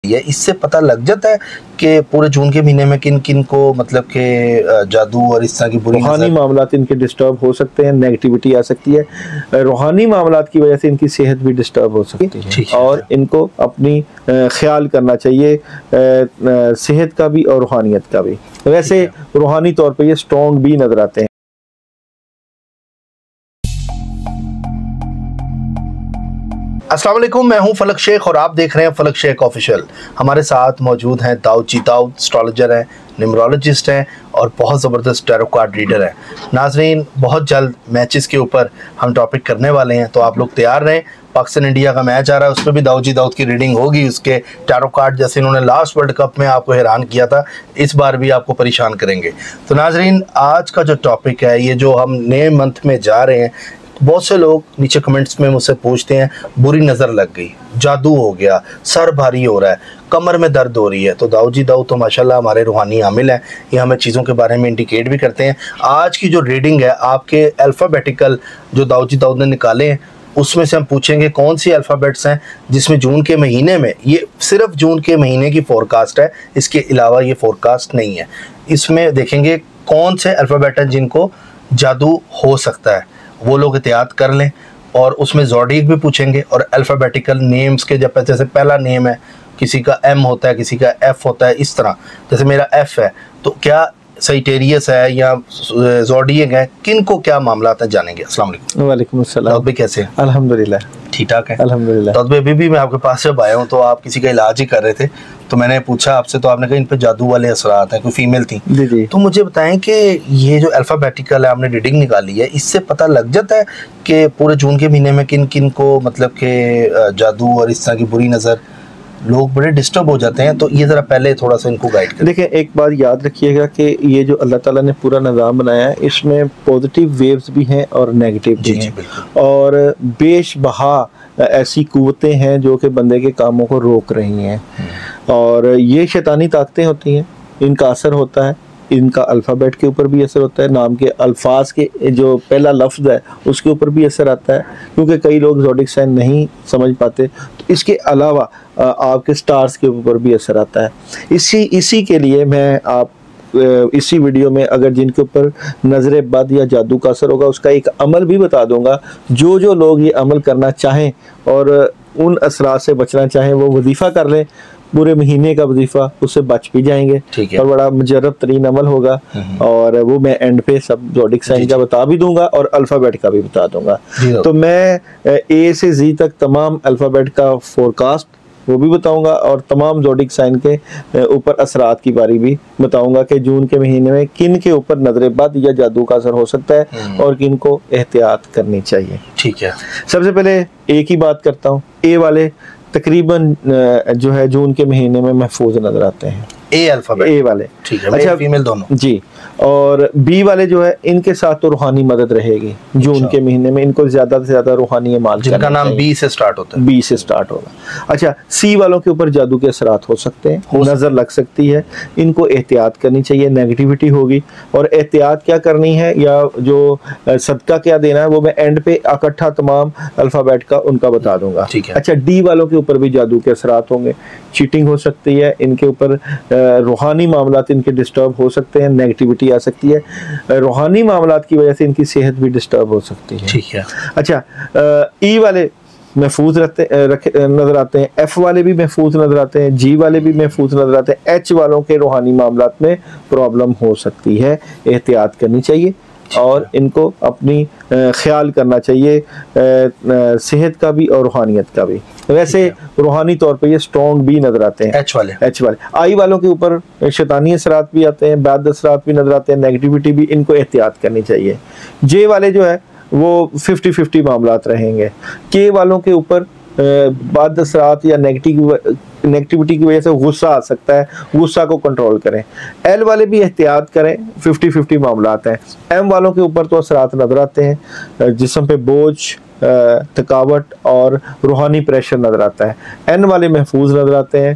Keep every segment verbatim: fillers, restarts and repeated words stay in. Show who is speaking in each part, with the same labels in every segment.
Speaker 1: है, इससे पता लग जाता है कि पूरे जून के महीने में किन किन को मतलब के जादू और इस तरह की बुरी
Speaker 2: रूहानी मामलात इनके डिस्टर्ब हो सकते हैं, नेगेटिविटी आ सकती है, रूहानी मामलात की वजह से इनकी सेहत भी डिस्टर्ब हो सकती है, है और इनको अपनी ख्याल करना चाहिए सेहत का भी और रूहानियत का भी। वैसे रूहानी तौर पे ये स्ट्रॉन्ग भी नजर आते हैं।
Speaker 1: अस्सलाम वालेकुम, मैं हूं फलक शेख और आप देख रहे हैं फलक शेख ऑफिशियल। हमारे साथ मौजूद हैं दाऊद जी। दाऊद एस्ट्रोलॉजर हैं, न्यूमरोलॉजिस्ट हैं और बहुत ज़बरदस्त टैरो कार्ड रीडर हैं। नाजरीन, बहुत जल्द मैचेस के ऊपर हम टॉपिक करने वाले हैं, तो आप लोग तैयार रहें। पाकिस्तान इंडिया का मैच आ रहा है, उसमें भी दाऊद जी दाऊद की रीडिंग होगी। उसके टैरो कार्ड जैसे इन्होंने लास्ट वर्ल्ड कप में आपको हैरान किया था, इस बार भी आपको परेशान करेंगे। तो नाजरीन, आज का जो टॉपिक है, ये जो हम नए मंथ में जा रहे हैं, बहुत से लोग नीचे कमेंट्स में मुझसे पूछते हैं बुरी नज़र लग गई, जादू हो गया, सर भारी हो रहा है, कमर में दर्द हो रही है। तो दाऊद जी दाऊद तो माशाल्लाह हमारे रूहानी आमिल हैं, ये हमें चीज़ों के बारे में इंडिकेट भी करते हैं। आज की जो रीडिंग है आपके अल्फ़ाबेटिकल जो दाऊद जी दाऊद ने निकाले हैं, उसमें से हम पूछेंगे कौन सी अल्फ़ाबेट्स हैं जिसमें जून के महीने में, ये सिर्फ जून के महीने की फ़ोरकास्ट है, इसके अलावा ये फ़ोरकास्ट नहीं है। इसमें देखेंगे कौन से अल्फ़ाबेट हैं जिनको जादू हो सकता है, वो लोग एहतियात कर लें। और उसमें ज़ोडिक भी पूछेंगे और अल्फ़ाबेटिकल नेम्स के, जब जैसे पहला नेम है, किसी का एम होता है, किसी का एफ़ होता है, इस तरह जैसे मेरा एफ़ है, तो क्या सजिटेरियस है या ज़ोडिक है, किन को क्या मामला है, जानेंगे। अस्सलाम वालेकुम।
Speaker 2: वालेकुम अस्सलाम।
Speaker 1: दाऊद भाई कैसे हैं?
Speaker 2: अल्हम्दुलिल्लाह
Speaker 1: ठीक ठाक है,
Speaker 2: अल्हम्दुलिल्लाह।
Speaker 1: दाऊद भाई, अभी भी मैं आपके पास जब आया हूँ तो आप किसी का इलाज ही कर रहे थे, तो मैंने पूछा आपसे, तो आपने कहा इन पे जादू वाले असरात हैं, कोई फीमेल थी।
Speaker 2: जी जी।
Speaker 1: तो मुझे बताएं कि ये जो अल्फ़ाबेटिकल है, आपने रीडिंग निकाली है, इससे पता लग जाता है कि पूरे जून के महीने में किन किन को मतलब के जादू और इस तरह की बुरी नज़र, लोग बड़े डिस्टर्ब हो जाते हैं। तो ये ज़रा पहले थोड़ा सा इनको गाइड करें।
Speaker 2: देखिए, एक बात याद रखिएगा कि ये जो अल्लाह ताला ने पूरा निज़ाम बनाया है, इसमें पॉजिटिव वेव्स भी हैं और नेगेटिव भी हैं, और बेशबहा ऐसी कुव्वतें हैं जो कि बंदे के कामों को रोक रही हैं, और ये शैतानी ताकतें होती हैं, इनका असर होता है। इनका अल्फ़ाबेट के ऊपर भी असर होता है, नाम के अल्फाज के जो पहला लफ्ज़ है उसके ऊपर भी असर आता है, क्योंकि कई लोग ज़ोडिक साइन नहीं समझ पाते। तो इसके अलावा आपके स्टार्स के ऊपर भी असर आता है। इसी इसी के लिए मैं आप इसी वीडियो में अगर जिनके ऊपर नज़र बद या जादू का असर होगा, उसका एक अमल भी बता दूंगा। जो जो लोग ये अमल करना चाहें और उन असरात से बचना चाहें, वो वजीफ़ा कर लें, पूरे महीने का वजीफा, उससे बच भी जाएंगे।
Speaker 1: ठीक है।
Speaker 2: और बड़ा मुजर्रब तरीन अमल होगा, और वो मैं एंड पे सब ज़ोडिक साइन का बता भी दूंगा और अल्फ़ाबेट का भी बता दूंगा। तो मैं ए से जी तक तमाम अल्फ़ाबेट का फोरकास्ट वो भी बताऊंगा, और तमाम ज़ोडिक साइन के ऊपर असरात की बारी भी बताऊंगा कि जून के महीने में किन के ऊपर नजर बद या जादू का असर हो सकता है और किन को एहतियात करनी चाहिए।
Speaker 1: ठीक है।
Speaker 2: सबसे पहले ए की बात करता हूँ। ए वाले तकरीबन जो है जून के महीने में महफूज नजर आते हैं, ए अल्फाबेट, ए वाले।
Speaker 1: ठीक है।
Speaker 2: अच्छा,
Speaker 1: फीमेल दोनों
Speaker 2: जी। और बी वाले जो है, इनके साथ तो रूहानी मदद रहेगी जून
Speaker 1: अच्छा।
Speaker 2: के महीने में। इनको ज्यादा से ज्यादा रूहानी माल,
Speaker 1: जिनका नाम बी से स्टार्ट होता है,
Speaker 2: बी से स्टार्ट होगा। अच्छा, सी वालों के ऊपर जादू के असरात हो सकते हैं, नजर लग सकती है, इनको एहतियात करनी चाहिए, नेगेटिविटी होगी। और एहतियात क्या करनी है या जो सदका क्या देना है, वो मैं एंड पे इकट्ठा तमाम अल्फाबेट का उनका बता दूंगा।
Speaker 1: ठीक है।
Speaker 2: अच्छा, डी वालों के ऊपर भी जादू के असरात होंगे, चीटिंग हो सकती है, इनके ऊपर रूहानी मामलात इनके डिस्टर्ब हो सकते हैं, नेगेटिविटी आ सकती है, रूहानी मामलात की वजह से इनकी सेहत भी डिस्टर्ब हो सकती है।
Speaker 1: ठीक है।
Speaker 2: अच्छा, ई वाले महफूज रहते रखे नजर आते हैं, एफ वाले भी महफूज नजर आते हैं, जी वाले भी महफूज नजर आते हैं। एच वालों के रूहानी मामलात में प्रॉब्लम हो सकती है, एहतियात करनी चाहिए और इनको अपनी ख्याल करना चाहिए सेहत का भी और रूहानियत का भी। वैसे रूहानी तौर पे ये स्ट्रॉन्ग भी नजर आते हैं,
Speaker 1: एच वाले।
Speaker 2: एच वाले। आई वालों के ऊपर शैतानी असरात भी आते हैं, बैड असरात भी नजर आते हैं, नेगेटिविटी भी, इनको एहतियात करनी चाहिए। जे वाले जो है वो फिफ्टी फिफ्टी मामलात रहेंगे। के वालों के ऊपर बाद असरात या नेगेटिव नेगेटिविटी की वजह से गुस्सा आ सकता है, गुस्सा को कंट्रोल करें। एल वाले भी एहतियात करें, फिफ्टी फिफ्टी मामलात हैं। एम वालों के ऊपर तो असरात नजर आते हैं, जिस्म पे बोझ, थकावट और रूहानी प्रेशर नजर आता है। एन वाले महफूज नजर आते हैं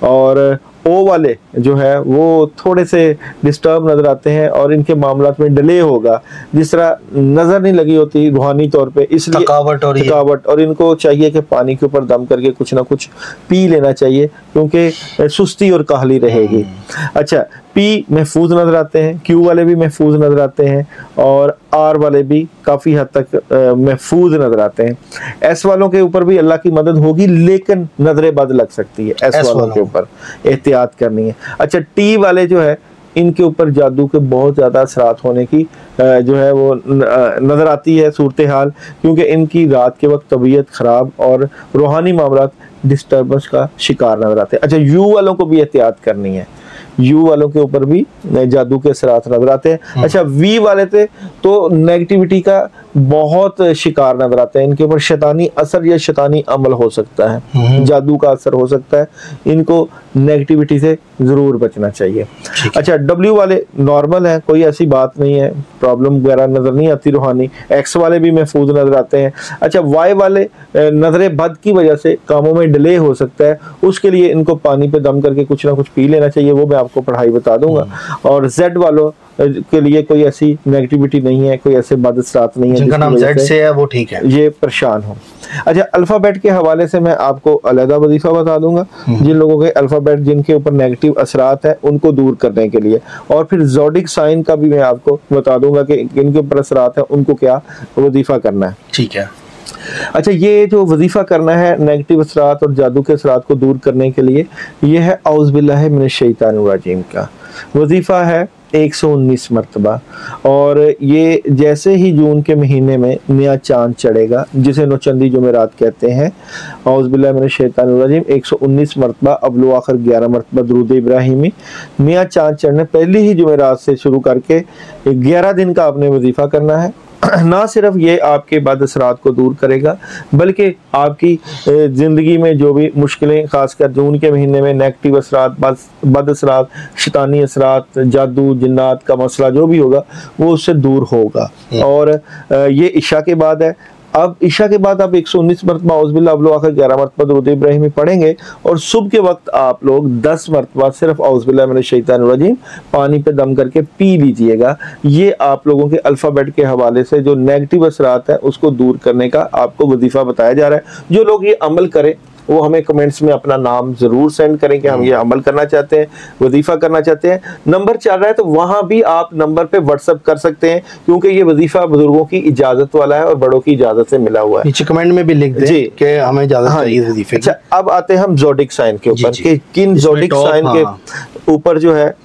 Speaker 2: और ओ वाले जो है वो थोड़े से डिस्टर्ब नजर आते हैं और इनके मामलात में डिले होगा, जिस तरह नजर नहीं लगी होती रूहानी तौर पे, इसलिए
Speaker 1: थकावट और
Speaker 2: थकावट और इनको चाहिए कि पानी के ऊपर दम करके कुछ ना कुछ पी लेना चाहिए क्योंकि सुस्ती और काहली रहेगी। अच्छा, पी महफूज नजर आते हैं, क्यू वाले भी महफूज नजर आते हैं और आर वाले भी काफ़ी हद तक महफूज नजर आते हैं। एस वालों के ऊपर भी अल्लाह की मदद होगी लेकिन नजरे बद लग सकती है, एस, एस वालों के ऊपर एहतियात करनी है। अच्छा, टी वाले जो है इनके ऊपर जादू के बहुत ज़्यादा असरात होने की जो है वो नज़र आती है सूरत हाल, क्योंकि इनकी रात के वक्त तबीयत ख़राब और रूहानी मामलात डिस्टर्बेंस का शिकार नजर आते हैं। अच्छा, यू वालों को भी एहतियात करनी है, यू वालों के ऊपर भी जादू के असरात नजर आते हैं। अच्छा, वी वाले थे तो नेगेटिविटी का बहुत शिकार नजर आते हैं, इनके ऊपर शैतानी असर या शैतानी अमल हो सकता है, जादू का असर हो सकता है, इनको नेगेटिविटी से जरूर बचना चाहिए। अच्छा, डब्ल्यू वाले नॉर्मल है, कोई ऐसी बात नहीं है, प्रॉब्लम वगैरह नजर नहीं आती रूहानी। एक्स वाले भी महफूज नजर आते हैं। अच्छा, वाई वाले नजरे बद की वजह से कामों में डिले हो सकता है, उसके लिए इनको पानी पे दम करके कुछ ना कुछ पी लेना चाहिए, वो मैं आपको पढ़ाई बता दूंगा। और जेड वालों के लिए कोई ऐसी नेगेटिविटी नहीं है, कोई ऐसे बद असरात नहीं है,
Speaker 1: जिनका नाम जेड से है वो ठीक है,
Speaker 2: ये परेशान हो। अच्छा, अल्फाबेट के हवाले से मैं आपको अलग वजीफा बता दूंगा, जिन लोगों के अल्फाबेट जिनके ऊपर नेगेटिव असरात है उनको दूर करने के लिए, और फिर ज़ोडिक साइन का भी मैं आपको बता दूंगा कि इनके ऊपर असरात है उनको क्या वजीफा करना है।
Speaker 1: ठीक है।
Speaker 2: अच्छा, ये जो वजीफा करना है नेगेटिव असरात और जादू के असरात को दूर करने के लिए, ये है औज़ बिल्लाहि मिनश शैतानिर रजीम का वजीफा है एक सौ उन्नीस मरतबा। और ये जैसे ही जून के महीने में नया चांद चढ़ेगा, जिसे नौचंदी जुमेरात कहते हैं, औज़ बिल्लाहि मिनश शैतानिर रजीम एक सौ उन्नीस मरतबा अव्वल आखिर ग्यारह मरतबा दुरूद इब्राहिमी, नया चांद चढ़ने पहली ही जुमेरात से शुरू करके ग्यारह दिन का आपने वजीफा करना है। ना सिर्फ ये आपके बद असरात को दूर करेगा बल्कि आपकी ज़िंदगी में जो भी मुश्किलें, खासकर जून के महीने में नेगेटिव असरात, बद असरात, शैतानी असरात, जादू जिन्नात का मसला जो भी होगा वो उससे दूर होगा। और ये इशा के बाद है। अब इशा के बाद आप एक सौ उन्नीस मरतबा औज़ बिल्लाहि अव्वल आखिर ग्यारह मरतबा दुरूद इब्राहिमी पढ़ेंगे और सुबह के वक्त आप लोग दस मरतबा सिर्फ औज़ बिल्लाहि मिनश शैतानिर रजीम पानी पे दम करके पी लीजिएगा। ये आप लोगों के अल्फ़ाबेट के हवाले से जो नेगेटिव असरात है उसको दूर करने का आपको वजीफा बताया जा रहा है। जो लोग ये अमल करें वो हमें कमेंट्स में अपना नाम जरूर सेंड करें कि हम ये अमल करना चाहते हैं, वजीफा करना चाहते हैं। नंबर चल रहा है तो वहां भी आप नंबर पे व्हाट्सएप कर सकते हैं, क्योंकि ये वजीफा बुजुर्गों की इजाजत वाला है और बड़ों की इजाजत से मिला हुआ है।
Speaker 1: नीचे कमेंट में भी लिख दें कि हमें इजाजत चाहिए वजीफे की।
Speaker 2: अच्छा, अब आते हैं हम ज़ोडिक साइन के ऊपर कि किन ज़ोडिक साइन के ऊपर जो है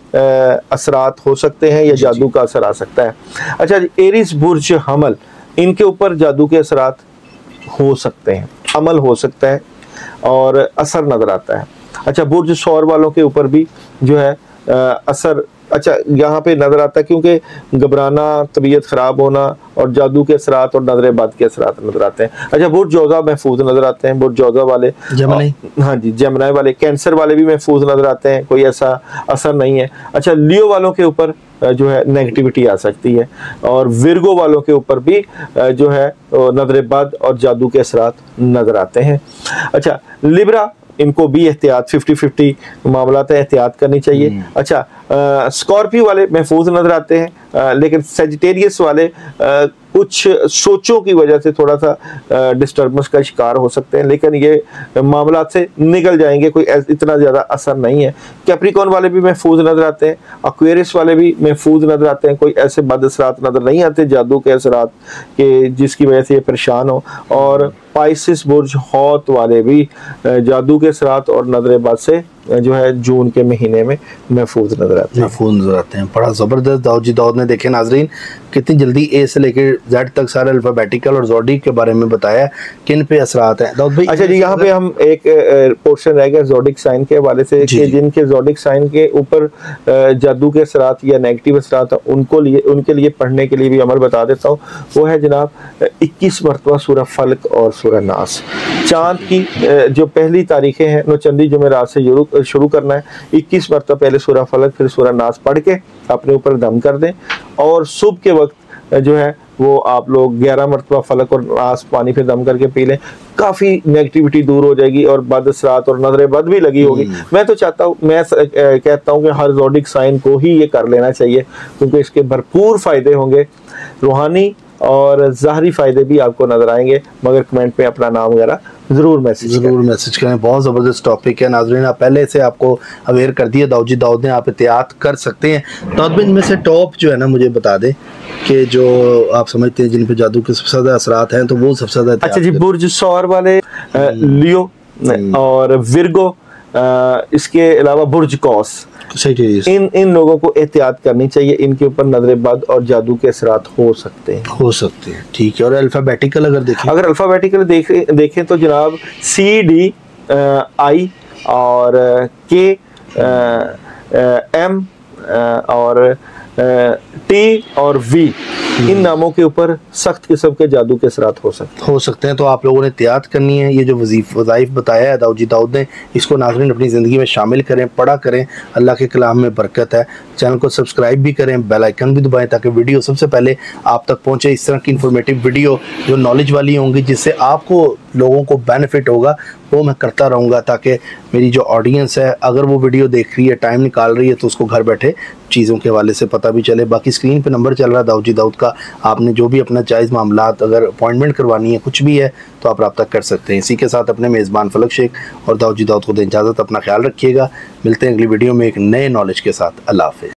Speaker 2: असरात हो सकते हैं या जादू का असर आ सकता है। अच्छा, एरीज बुर्ज हमल, इनके ऊपर जादू के असरात हो सकते हैं, अमल हो सकता है और असर नजर आता है। अच्छा, बुर्ज सौर वालों के ऊपर भी जो है आ, असर अच्छा यहाँ पे नजर आता है, क्योंकि घबराना, तबीयत खराब होना और जादू के असरात और नजर बद के असरात नजर आते हैं। अच्छा, बुर्ज जौजा महफूज नजर आते हैं, बुर्ज जौजा वाले,
Speaker 1: जेमिनी,
Speaker 2: हाँ जी, जेमिनी वाले, कैंसर वाले भी महफूज नजर आते हैं, कोई ऐसा असर नहीं है। अच्छा, लियो वालों के ऊपर जो है नेगेटिविटी आ सकती है और विर्गो वालों के ऊपर भी जो है नजर बद और जादू के असरात नजर आते हैं। अच्छा, लिब्रा, इनको भी एहतियात फिफ्टी फिफ्टी मामला है, एहतियात करनी चाहिए। अच्छा, स्कॉर्पियो वाले महफूज नजर आते हैं, आ, लेकिन सेजिटेरियस वाले आ, कुछ सोचों की वजह से थोड़ा सा डिस्टर्बेंस का शिकार हो सकते हैं, लेकिन ये मामला से निकल जाएंगे, कोई इतना ज़्यादा असर नहीं है। कैप्रिकॉन वाले भी महफूज नजर आते हैं, एक्वेरियस वाले भी महफूज नजर आते हैं, कोई ऐसे बद असरात नजर नहीं आते जादू के असरात के जिसकी वजह से ये परेशान हो। और पाइसिस बुर्ज हौत वाले भी जादू के असरात और नजर बद से जो है जून के महीने में महफूज नजर आते हैं
Speaker 1: महफूज नजर आते हैं। बड़ा ज़बरदस्त दाऊद जी दाऊद ने, देखे नाजरीन कितनी जल्दी ए से लेकर जेड तक सारे अल्फाबेटिकल और ज़ोडिक के बारे में बताया किन पे असरात हैं दाऊद भाई।
Speaker 2: अच्छा जी, यहाँ पे हम एक पोर्शन रह गया ज़ोडिक साइन के हवाले से कि जिनके ज़ोडिक साइन के ऊपर जादू के असरात या नेगेटिव असरात उनको लिए उनके लिए पढ़ने के लिए भी अमल बता देता हूँ। वो है जनाब इक्कीस मरतबा सूरह फलक और सूरह नास। चाँद की जो पहली तारीखें हैं नौचंदी जुमेरात से शुरू करना है। इक्कीस मरतबा पहले सूरह फलक फिर सूरह नास पढ़ के अपने ऊपर दम कर दें और सुबह के वक्त जो है वो आप लोग ग्यारह मरतबा फलक और नास पानी पे दम करके पी लें, काफ़ी नेगेटिविटी दूर हो जाएगी और बदअसरात और नजर बद भी लगी होगी। मैं तो चाहता हूँ, मैं कहता हूँ कि हर ज़ोडिक साइन को ही ये कर लेना चाहिए, क्योंकि इसके भरपूर फ़ायदे होंगे, रूहानी और ज़ाहरी फ़ायदे भी आपको नज़र आएंगे। मगर कमेंट में अपना नाम वगैरह ज़रूर मैसेज
Speaker 1: ज़रूर मैसेज करें। बहुत ज़बरदस्त टॉपिक है नाज़रीन, आप पहले से आपको अवेयर कर दिया दाऊद जी दाऊद ने, आप एहतियात कर सकते हैं। दाऊद में इनमें से टॉप जो है ना, मुझे बता दें कि जो आप समझते हैं जिन पे जादू के सबसे ज़्यादा असरात हैं, तो वो सबसे ज़्यादा।
Speaker 2: अच्छा जी, बुर्ज सौर वाले, लियो और विर्गो, इसके अलावा बुर्ज कौस, इन इन लोगों को एहतियात करनी चाहिए, इनके ऊपर नजर बद और जादू के असरात हो सकते हैं
Speaker 1: हो सकते हैं ठीक है। और अल्फाबेटिकल अगर देखें
Speaker 2: अगर अल्फाबेटिकल देखें देखें तो जनाब सी डी आई और के एम और टी और वी, इन नामों के ऊपर सख्त किस्म के जादू के असरात हो सकते
Speaker 1: हो सकते हैं। तो आप लोगों ने एहतियात करनी है। ये जो वजीफ वज़ाइफ बताया है दाऊद जी दाऊद ने, इसको नाज़रीन अपनी ज़िंदगी में शामिल करें, पढ़ा करें, अल्लाह के कलाम में बरकत है। चैनल को सब्सक्राइब भी करें, बेल आइकन भी दबाएं, ताकि वीडियो सबसे पहले आप तक पहुँचे। इस तरह की इन्फॉर्मेटिव वीडियो जो नॉलेज वाली होंगी, जिससे आपको लोगों को बेनिफिट होगा, वो मैं करता रहूँगा, ताकि मेरी जो ऑडियंस है अगर वो वीडियो देख रही है, टाइम निकाल रही है, तो उसको घर बैठे चीज़ों के हवाले से पता भी चले। बाकी स्क्रीन पे नंबर चल रहा है दाऊद जी दाऊद का, आपने जो भी अपना जायज़ मामलात, अगर अपॉइंटमेंट करवानी है, कुछ भी है, तो आप रब्ता कर सकते हैं। इसी के साथ अपने मेज़बान फलक शेख और दाऊद जी दाऊद को दें इजाज़त। अपना ख्याल रखिएगा, मिलते हैं अगली वीडियो में एक नए नॉलेज के साथ। अल्लाह हाफ़िज़।